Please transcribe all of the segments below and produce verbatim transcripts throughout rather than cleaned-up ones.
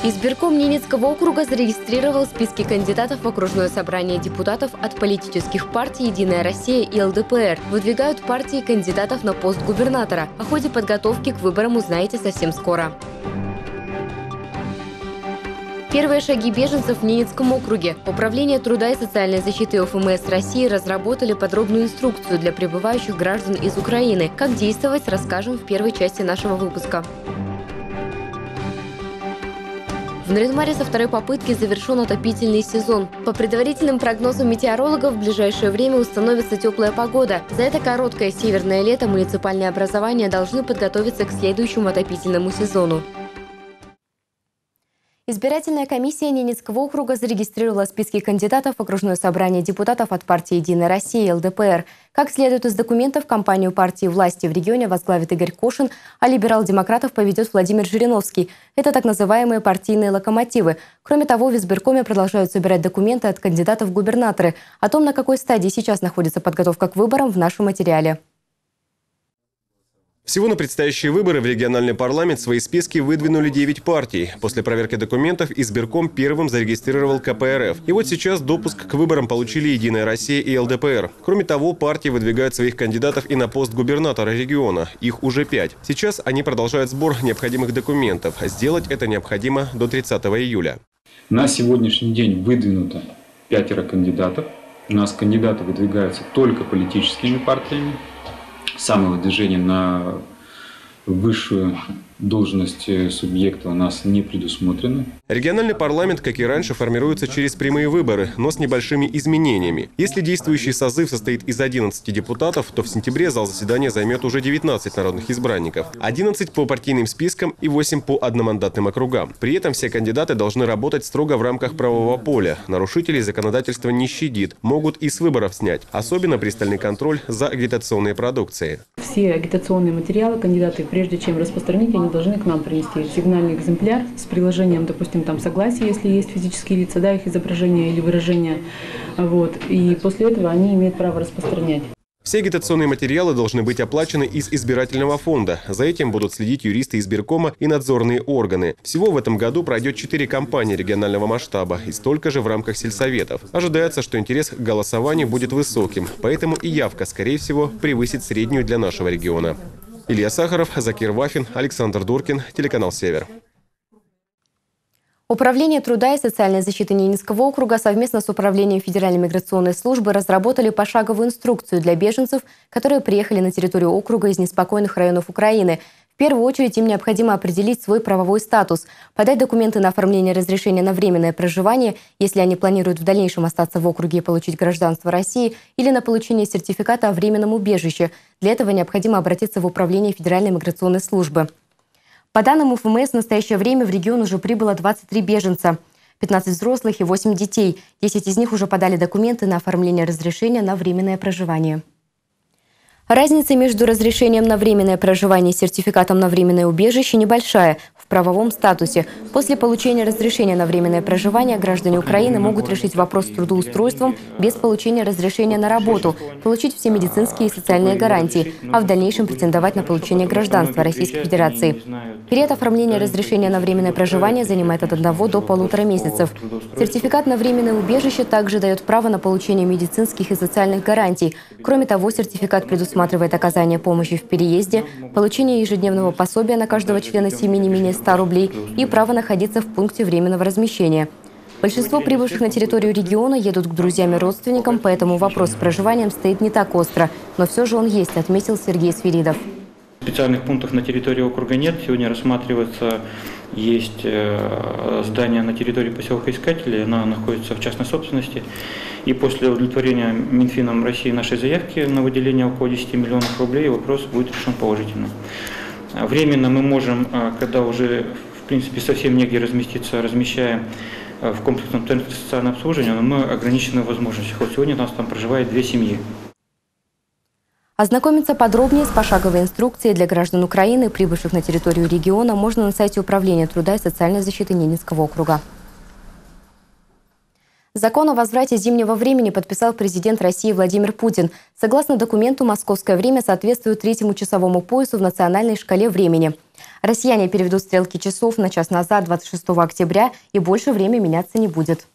Избирком Ненецкого округа зарегистрировал списки кандидатов в окружное собрание депутатов от политических партий «Единая Россия» и эл дэ пэ эр. Выдвигают партии кандидатов на пост губернатора. О ходе подготовки к выборам узнаете совсем скоро. Первые шаги беженцев в Ненецком округе. Управление труда и социальной защиты о эф эм эс России разработали подробную инструкцию для прибывающих граждан из Украины. Как действовать, расскажем в первой части нашего выпуска. В Нарьян-Маре со второй попытки завершен отопительный сезон. По предварительным прогнозам метеорологов, в ближайшее время установится теплая погода. За это короткое северное лето муниципальные образования должны подготовиться к следующему отопительному сезону. Избирательная комиссия Ненецкого округа зарегистрировала списки кандидатов в окружное собрание депутатов от партии «Единая Россия» и эл дэ пэ эр. Как следует из документов, кампанию партии власти в регионе возглавит Игорь Кошин, а либерал-демократов поведет Владимир Жириновский. Это так называемые партийные локомотивы. Кроме того, в избиркоме продолжают собирать документы от кандидатов в губернаторы. О том, на какой стадии сейчас находится подготовка к выборам, в нашем материале. Всего на предстоящие выборы в региональный парламент свои списки выдвинули девять партий. После проверки документов избирком первым зарегистрировал ка пэ эр эф. И вот сейчас допуск к выборам получили «Единая Россия» и эл дэ пэ эр. Кроме того, партии выдвигают своих кандидатов и на пост губернатора региона. Их уже пять. Сейчас они продолжают сбор необходимых документов. Сделать это необходимо до тридцатого июля. На сегодняшний день выдвинуто пятеро кандидатов. У нас кандидаты выдвигаются только политическими партиями. Самое выдвижение на высшую должность субъекта у нас не предусмотрено. Региональный парламент, как и раньше, формируется через прямые выборы, но с небольшими изменениями. Если действующий созыв состоит из одиннадцати депутатов, то в сентябре зал заседания займет уже девятнадцать народных избранников. одиннадцать по партийным спискам и восемь по одномандатным округам. При этом все кандидаты должны работать строго в рамках правового поля. Нарушителей законодательство не щадит, могут и с выборов снять. Особенно пристальный контроль за агитационной продукцией. Все агитационные материалы кандидаты, прежде чем распространить, они должны к нам принести сигнальный экземпляр с приложением, допустим, там согласие, если есть физические лица, да, их изображение или выражение. Вот. И после этого они имеют право распространять. Все агитационные материалы должны быть оплачены из избирательного фонда. За этим будут следить юристы избиркома и надзорные органы. Всего в этом году пройдет четыре кампании регионального масштаба и столько же в рамках сельсоветов. Ожидается, что интерес к голосованию будет высоким, поэтому и явка, скорее всего, превысит среднюю для нашего региона. Илья Сахаров, Закир Вафин, Александр Дуркин, телеканал «Север». Управление труда и социальной защиты Ненецкого округа совместно с Управлением Федеральной миграционной службы разработали пошаговую инструкцию для беженцев, которые приехали на территорию округа из неспокойных районов Украины. В первую очередь им необходимо определить свой правовой статус, подать документы на оформление разрешения на временное проживание, если они планируют в дальнейшем остаться в округе и получить гражданство России, или на получение сертификата о временном убежище. Для этого необходимо обратиться в Управление Федеральной миграционной службы. По данным эф эм эс, в настоящее время в регион уже прибыло двадцать три беженца, пятнадцать взрослых и восемь детей. десять из них уже подали документы на оформление разрешения на временное проживание. Разница между разрешением на временное проживание и сертификатом на временное убежище небольшая в правовом статусе. После получения разрешения на временное проживание граждане Украины могут решить вопрос с трудоустройством без получения разрешения на работу, получить все медицинские и социальные гарантии, а в дальнейшем претендовать на получение гражданства Российской Федерации. Период оформления разрешения на временное проживание занимает от одного до полутора месяцев. Сертификат на временное убежище также дает право на получение медицинских и социальных гарантий. Кроме того, сертификат предусматривает Предусматривает оказание помощи в переезде, получение ежедневного пособия на каждого члена семьи не менее ста рублей и право находиться в пункте временного размещения. Большинство прибывших на территорию региона едут к друзьям и родственникам, поэтому вопрос с проживанием стоит не так остро. Но все же он есть, отметил Сергей Свиридов. Специальных пунктов на территории округа нет. Сегодня рассматривается, есть здание на территории поселка Искателей, она находится в частной собственности. И после удовлетворения Минфином России нашей заявки на выделение около десяти миллионов рублей вопрос будет решен положительно. Временно мы можем, когда уже в принципе совсем негде разместиться, размещаем в комплексном центре социального обслуживания, но мы ограничены в возможностях. Вот сегодня у нас там проживает две семьи. Ознакомиться подробнее с пошаговой инструкцией для граждан Украины, прибывших на территорию региона, можно на сайте Управления труда и социальной защиты Ненецкого округа. Закон о возврате зимнего времени подписал президент России Владимир Путин. Согласно документу, московское время соответствует третьему часовому поясу в национальной шкале времени. Россияне переведут стрелки часов на час назад, двадцать шестого октября, и больше время меняться не будет.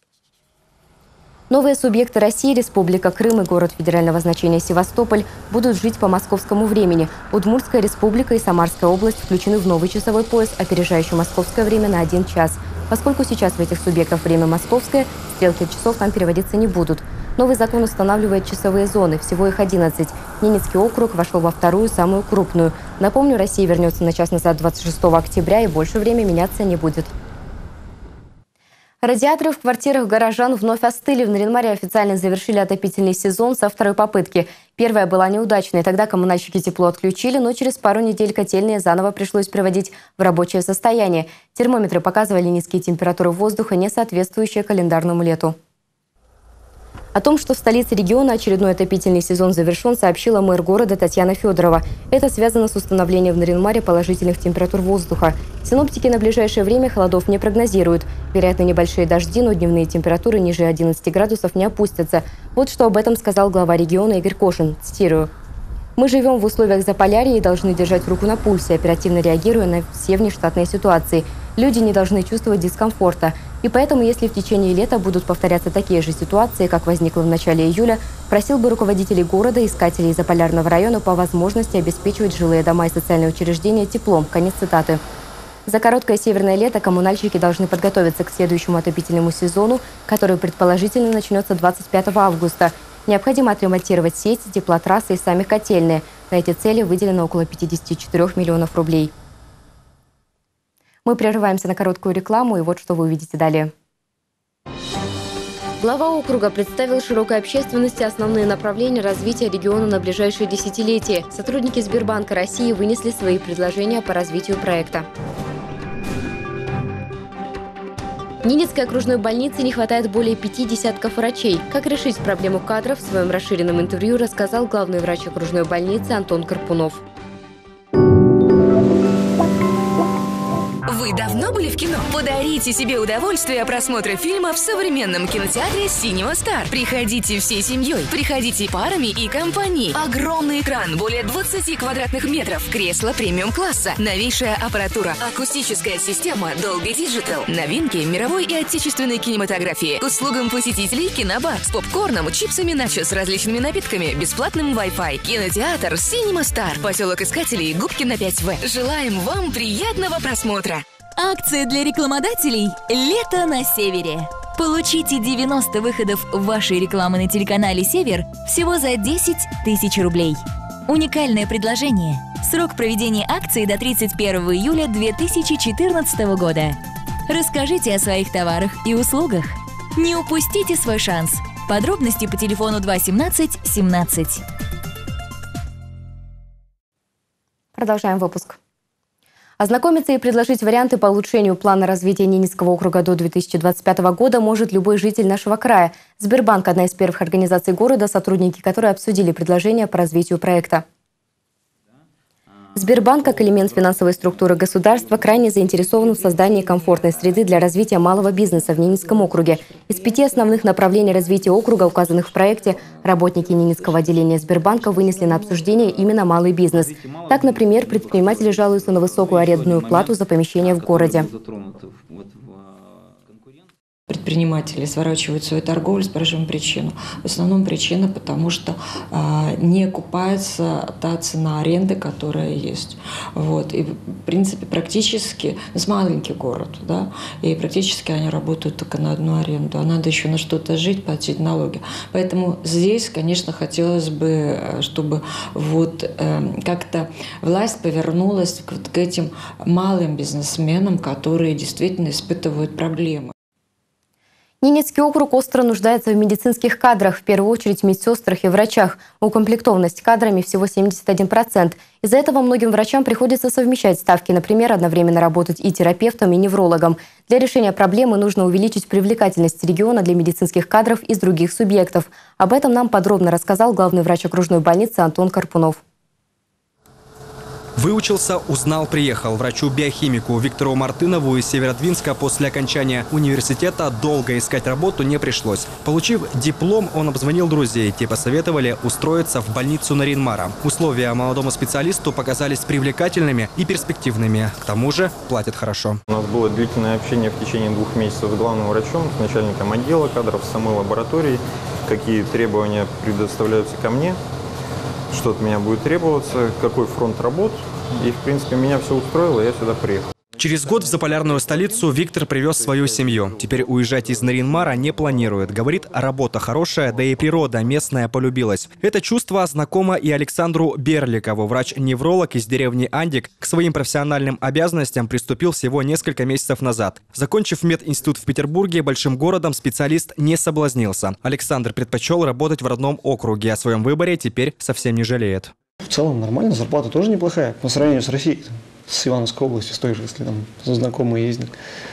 Новые субъекты России, Республика Крым и город федерального значения Севастополь будут жить по московскому времени. Удмуртская республика и Самарская область включены в новый часовой пояс, опережающий московское время на один час. Поскольку сейчас в этих субъектах время московское, стрелки часов там переводиться не будут. Новый закон устанавливает часовые зоны, всего их одиннадцать. Ненецкий округ вошел во вторую, самую крупную. Напомню, Россия вернется на час назад двадцать шестого октября, и больше время меняться не будет. Радиаторы в квартирах горожан вновь остыли. В Нарьян-Маре официально завершили отопительный сезон со второй попытки. Первая была неудачной. Тогда коммунальщики тепло отключили, но через пару недель котельные заново пришлось приводить в рабочее состояние. Термометры показывали низкие температуры воздуха, не соответствующие календарному лету. О том, что в столице региона очередной отопительный сезон завершен, сообщила мэр города Татьяна Федорова. Это связано с установлением в Нарьян-Маре положительных температур воздуха. Синоптики на ближайшее время холодов не прогнозируют. Вероятно, небольшие дожди, но дневные температуры ниже одиннадцати градусов не опустятся. Вот что об этом сказал глава региона Игорь Кошин. Цитирую. «Мы живем в условиях Заполярья и должны держать руку на пульсе, оперативно реагируя на все внештатные ситуации. Люди не должны чувствовать дискомфорта. И поэтому, если в течение лета будут повторяться такие же ситуации, как возникло в начале июля, просил бы руководителей города, искателей Заполярного района по возможности обеспечивать жилые дома и социальные учреждения теплом». Конец цитаты. За короткое северное лето коммунальщики должны подготовиться к следующему отопительному сезону, который предположительно начнется двадцать пятого августа. Необходимо отремонтировать сеть, теплотрассы и сами котельные. На эти цели выделено около пятидесяти четырёх миллионов рублей. Мы прерываемся на короткую рекламу, и вот что вы увидите далее. Глава округа представил широкой общественности основные направления развития региона на ближайшие десятилетия. Сотрудники Сбербанка России вынесли свои предложения по развитию проекта. Ненецкой окружной больнице не хватает более пяти десятков врачей. Как решить проблему кадров, в своем расширенном интервью рассказал главный врач окружной больницы Антон Карпунов. Вы давно были в кино? Подарите себе удовольствие просмотра фильма в современном кинотеатре Cinema Star. Приходите всей семьей, приходите парами и компанией. Огромный экран, более двадцати квадратных метров, кресло премиум-класса, новейшая аппаратура, акустическая система Dolby Digital, новинки мировой и отечественной кинематографии. К услугам посетителей кинобар с попкорном, чипсами, начо с различными напитками, бесплатным Wi-Fi. Кинотеатр Cinema Star, поселок Искателей, Губкина пять вэ. Желаем вам приятного просмотра. Акция для рекламодателей «Лето на Севере». Получите девяносто выходов вашей рекламы на телеканале «Север» всего за десять тысяч рублей. Уникальное предложение. Срок проведения акции до тридцать первого июля две тысячи четырнадцатого года. Расскажите о своих товарах и услугах. Не упустите свой шанс. Подробности по телефону два семнадцать семнадцать. Продолжаем выпуск. Ознакомиться и предложить варианты по улучшению плана развития Ненецкого округа до две тысячи двадцать пятого года может любой житель нашего края. Сбербанк – одна из первых организаций города, сотрудники которой обсудили предложения по развитию проекта. Сбербанк, как элемент финансовой структуры государства, крайне заинтересован в создании комфортной среды для развития малого бизнеса в Ненецком округе. Из пяти основных направлений развития округа, указанных в проекте, работники Ненецкого отделения Сбербанка вынесли на обсуждение именно малый бизнес. Так, например, предприниматели жалуются на высокую арендную плату за помещение в городе. Предприниматели сворачивают свою торговлю, спрашиваем причину. В основном причина, потому что а, не окупается та цена аренды, которая есть. Вот. И, в принципе, практически, это маленький город, да, и практически они работают только на одну аренду. А надо еще на что-то жить, платить налоги. Поэтому здесь, конечно, хотелось бы, чтобы вот э, как-то власть повернулась к, вот, к этим малым бизнесменам, которые действительно испытывают проблемы. Ненецкий округ остро нуждается в медицинских кадрах, в первую очередь в медсестрах и врачах. Укомплектованность кадрами всего семьдесят один процент. Из-за этого многим врачам приходится совмещать ставки, например, одновременно работать и терапевтом, и неврологом. Для решения проблемы нужно увеличить привлекательность региона для медицинских кадров из других субъектов. Об этом нам подробно рассказал главный врач окружной больницы Антон Карпунов. Выучился, узнал, приехал. Врачу-биохимику Виктору Мартынову из Северодвинска после окончания университета долго искать работу не пришлось. Получив диплом, он обзвонил друзей. Те посоветовали устроиться в больницу Нарьян-Мара. Условия молодому специалисту показались привлекательными и перспективными. К тому же платят хорошо. У нас было длительное общение в течение двух месяцев с главным врачом, с начальником отдела кадров, с самой лабораторией. Какие требования предоставляются ко мне, что от меня будет требоваться, какой фронт работ. И, в принципе, меня все устроило, и я сюда приехал. Через год в заполярную столицу Виктор привез свою семью. Теперь уезжать из Нарьян-Мара не планирует. Говорит, работа хорошая, да и природа местная полюбилась. Это чувство знакомо и Александру Берликову. Врач-невролог из деревни Андик к своим профессиональным обязанностям приступил всего несколько месяцев назад. Закончив мединститут в Петербурге, большим городом, специалист не соблазнился. Александр предпочел работать в родном округе. О своем выборе теперь совсем не жалеет. В целом нормально, зарплата тоже неплохая по сравнению с Россией. С Ивановской области, с той же, если там знакомые ездят.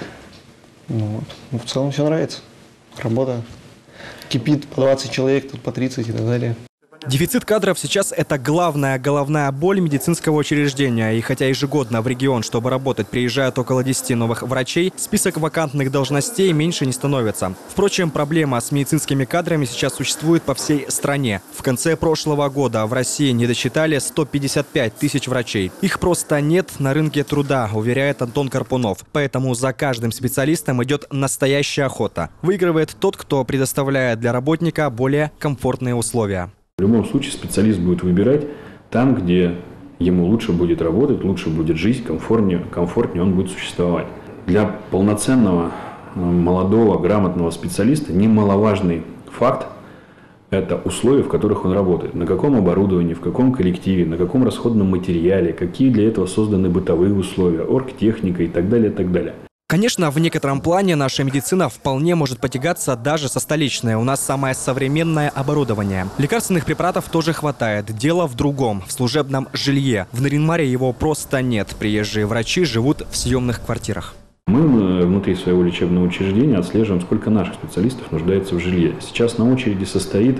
Ну, вот. Ну, в целом все нравится. Работа кипит, по двадцать человек, тут по тридцать и так далее. Дефицит кадров сейчас – это главная головная боль медицинского учреждения. И хотя ежегодно в регион, чтобы работать, приезжают около десяти новых врачей, список вакантных должностей меньше не становится. Впрочем, проблема с медицинскими кадрами сейчас существует по всей стране. В конце прошлого года в России не досчитали сто пятьдесят пять тысяч врачей. Их просто нет на рынке труда, уверяет Антон Карпунов. Поэтому за каждым специалистом идет настоящая охота. Выигрывает тот, кто предоставляет для работника более комфортные условия. В любом случае специалист будет выбирать там, где ему лучше будет работать, лучше будет жить, комфортнее, комфортнее он будет существовать. Для полноценного, молодого, грамотного специалиста немаловажный факт – это условия, в которых он работает. На каком оборудовании, в каком коллективе, на каком расходном материале, какие для этого созданы бытовые условия, оргтехника и так далее, и так далее. Конечно, в некотором плане наша медицина вполне может потягаться даже со столичной. У нас самое современное оборудование. Лекарственных препаратов тоже хватает. Дело в другом, в служебном жилье. В Нарьян-Маре его просто нет. Приезжие врачи живут в съемных квартирах. Мы внутри своего лечебного учреждения отслеживаем, сколько наших специалистов нуждается в жилье. Сейчас на очереди состоит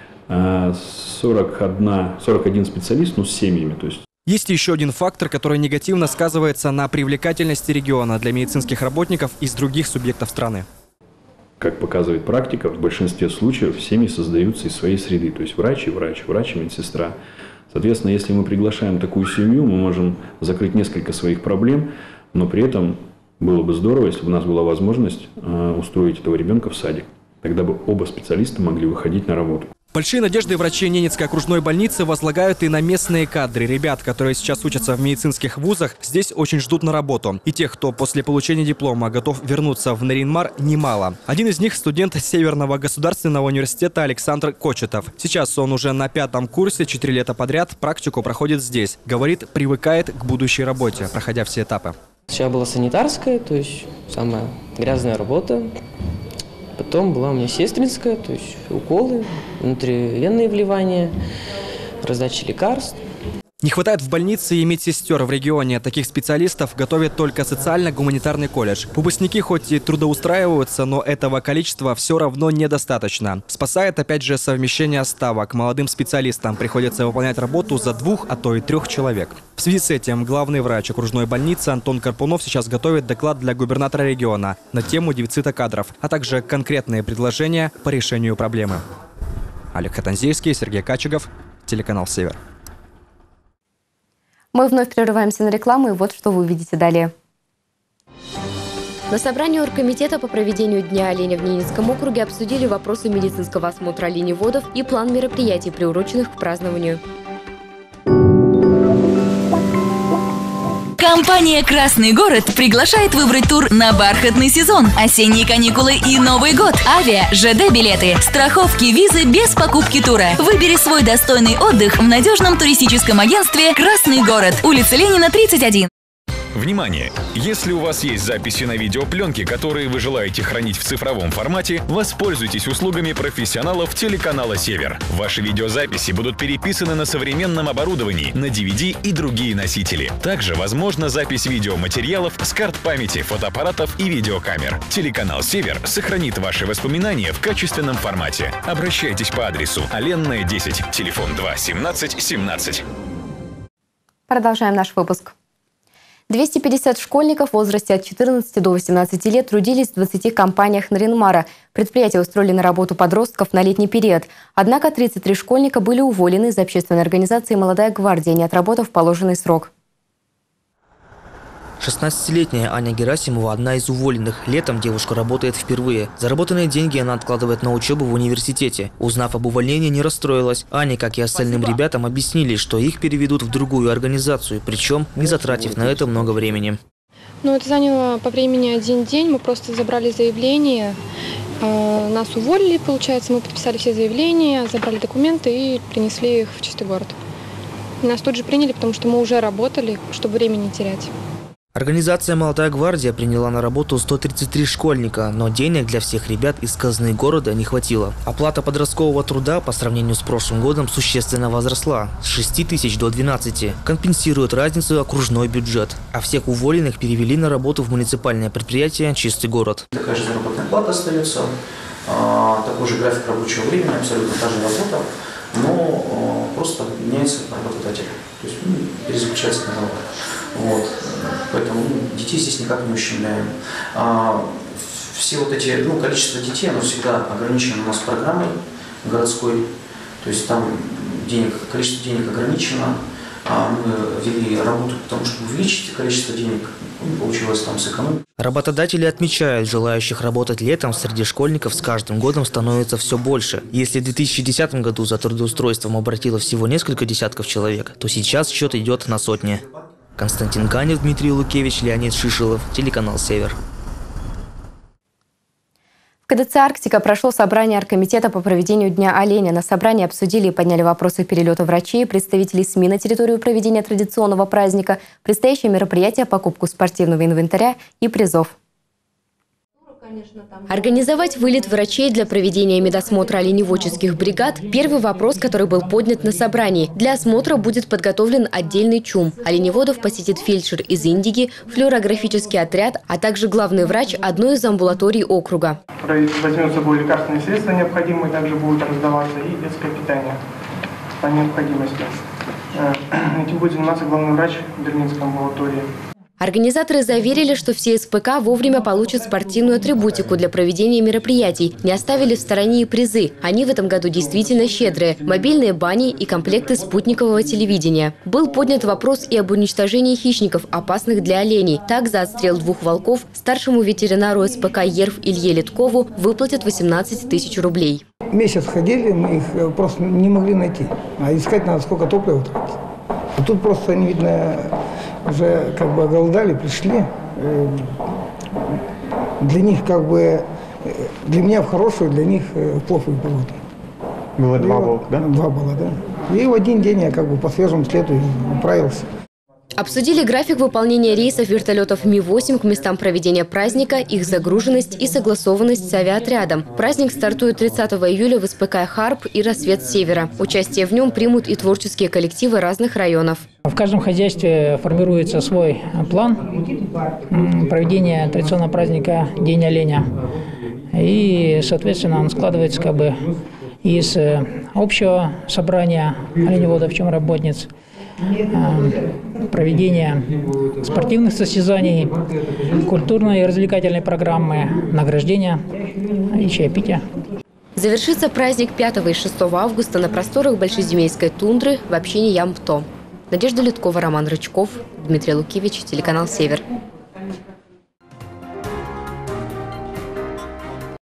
сорок один специалист, ну, с семьями, то есть. Есть еще один фактор, который негативно сказывается на привлекательности региона для медицинских работников из других субъектов страны. Как показывает практика, в большинстве случаев семьи создаются из своей среды. То есть врач и врач, врач и медсестра. Соответственно, если мы приглашаем такую семью, мы можем закрыть несколько своих проблем, но при этом было бы здорово, если бы у нас была возможность устроить этого ребенка в садик. Тогда бы оба специалиста могли выходить на работу. Большие надежды врачи Ненецкой окружной больницы возлагают и на местные кадры. Ребят, которые сейчас учатся в медицинских вузах, здесь очень ждут на работу. И тех, кто после получения диплома готов вернуться в Нарьян-Мар, немало. Один из них – студент Северного государственного университета Александр Кочетов. Сейчас он уже на пятом курсе, четыре лета подряд практику проходит здесь. Говорит, привыкает к будущей работе, проходя все этапы. Сейчас была санитарская, то есть самая грязная работа. Потом была у меня сестринская, то есть уколы, внутривенные вливания, раздача лекарств. Не хватает в больнице и медсестер в регионе. Таких специалистов готовит только социально-гуманитарный колледж. Выпускники хоть и трудоустраиваются, но этого количества все равно недостаточно. Спасает опять же совмещение ставок. Молодым специалистам приходится выполнять работу за двух, а то и трех человек. В связи с этим главный врач окружной больницы Антон Карпунов сейчас готовит доклад для губернатора региона на тему дефицита кадров, а также конкретные предложения по решению проблемы. Олег Хатанзейский, Сергей Качегов, телеканал «Север». Мы вновь прерываемся на рекламу, и вот что вы увидите далее. На собрании оргкомитета по проведению Дня оленя в Ненецком округе обсудили вопросы медицинского осмотра оленеводов и план мероприятий, приуроченных к празднованию. Компания «Красный город» приглашает выбрать тур на бархатный сезон, осенние каникулы и Новый год. Авиа, ЖД-билеты, страховки, визы без покупки тура. Выбери свой достойный отдых в надежном туристическом агентстве «Красный город». Улица Ленина, тридцать один. Внимание! Если у вас есть записи на видеопленке, которые вы желаете хранить в цифровом формате, воспользуйтесь услугами профессионалов телеканала «Север». Ваши видеозаписи будут переписаны на современном оборудовании, на ди ви ди и другие носители. Также возможна запись видеоматериалов с карт памяти, фотоаппаратов и видеокамер. Телеканал «Север» сохранит ваши воспоминания в качественном формате. Обращайтесь по адресу Оленная, десять, телефон два семнадцать семнадцать. Продолжаем наш выпуск. двести пятьдесят школьников в возрасте от четырнадцати до восемнадцати лет трудились в двадцати компаниях Нарьян-Мара. Предприятия устроили на работу подростков на летний период. Однако тридцать три школьника были уволены из общественной организации «Молодая гвардия», не отработав положенный срок. шестнадцатилетняя Аня Герасимова – одна из уволенных. Летом девушка работает впервые. Заработанные деньги она откладывает на учебу в университете. Узнав об увольнении, не расстроилась. Ане, как и остальным ребятам, объяснили, что их переведут в другую организацию, причем не затратив на это много времени. Ну, это заняло по времени один день. Мы просто забрали заявление. Нас уволили, получается. Мы подписали все заявления, забрали документы и принесли их в чистый город. Нас тут же приняли, потому что мы уже работали, чтобы времени не терять. Организация «Молодая гвардия» приняла на работу сто тридцать три школьника, но денег для всех ребят из казны города не хватило. Оплата подросткового труда по сравнению с прошлым годом существенно возросла – с шести тысяч до двенадцати. Компенсирует разницу окружной бюджет. А всех уволенных перевели на работу в муниципальное предприятие «Чистый город». Такая же заработная плата остается, такой же график рабочего времени, абсолютно та же работа, но просто меняется работодатель, то есть перезаключается договор. Вот. Поэтому ну, детей здесь никак не ущемляем. А, все вот эти, ну, количество детей, оно всегда ограничено у нас программой городской. То есть там денег, количество денег ограничено. А мы вели работу, потому что увеличить количество денег, ну, получилось там сэкономить. Работодатели отмечают, желающих работать летом среди школьников с каждым годом становится все больше. Если в две тысячи десятом году за трудоустройством обратило всего несколько десятков человек, то сейчас счет идет на сотни. Константин Канев, Дмитрий Лукевич, Леонид Шишилов, телеканал «Север». В ка дэ цэ «Арктика» прошло собрание оргкомитета по проведению Дня оленя. На собрании обсудили и подняли вопросы перелета врачей, представителей СМИ на территорию проведения традиционного праздника, предстоящее мероприятие, покупку спортивного инвентаря и призов. Организовать вылет врачей для проведения медосмотра оленеводческих бригад – первый вопрос, который был поднят на собрании. Для осмотра будет подготовлен отдельный чум. Оленеводов посетит фельдшер из Индиги, флюорографический отряд, а также главный врач одной из амбулаторий округа. Возьмем с собой лекарственные средства необходимые, также будут раздаваться, и детское питание по необходимости. Этим будет заниматься главный врач Берлинской амбулатории. Организаторы заверили, что все эс пэ ка вовремя получат спортивную атрибутику для проведения мероприятий. Не оставили в стороне и призы. Они в этом году действительно щедрые. Мобильные бани и комплекты спутникового телевидения. Был поднят вопрос и об уничтожении хищников, опасных для оленей. Так, за отстрел двух волков старшему ветеринару эс пэ ка «Ерв» Илье Литкову выплатят восемнадцать тысяч рублей. Месяц ходили, мы их просто не могли найти. А искать надо сколько топлива тратить. А тут просто они, видно, уже как бы оголодали, пришли. Для них как бы, для меня в хорошую, для них в плохую погоду. Было два волка, да? Два было, да. И в один день я как бы по свежему следу управился. Обсудили график выполнения рейсов вертолетов Ми восемь к местам проведения праздника, их загруженность и согласованность с авиаотрядом. Праздник стартует тридцатого июля в эс пэ ка «Харп» и «Рассвет Севера». Участие в нем примут и творческие коллективы разных районов. В каждом хозяйстве формируется свой план проведения традиционного праздника День оленя. И, соответственно, он складывается как бы из общего собрания оленеводов, в чем работниц, проведения спортивных состязаний, культурной и развлекательной программы, награждения и чаепития. Завершится праздник пятого и шестого августа на просторах Большеземельской тундры в общине Ямто. Надежда Литкова, Роман Рычков, Дмитрий Лукевич, телеканал «Север».